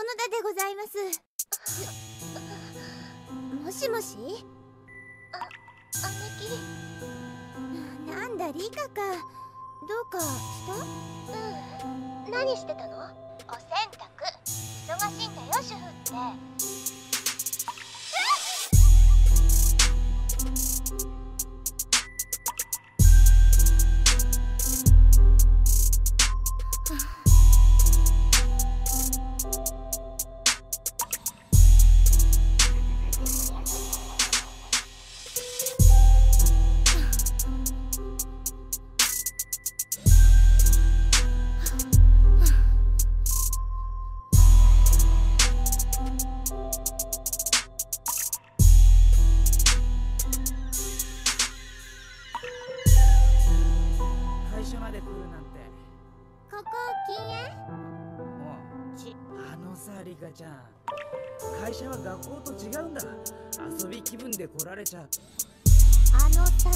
田でございます。もしもし。姉貴。なんだリカか。どうかした？ 何してたの？お洗濯。忙しいんだよ主婦って。 リカちゃん、会社は学校と違うんだ。遊び気分で来られちゃう。 あのさ。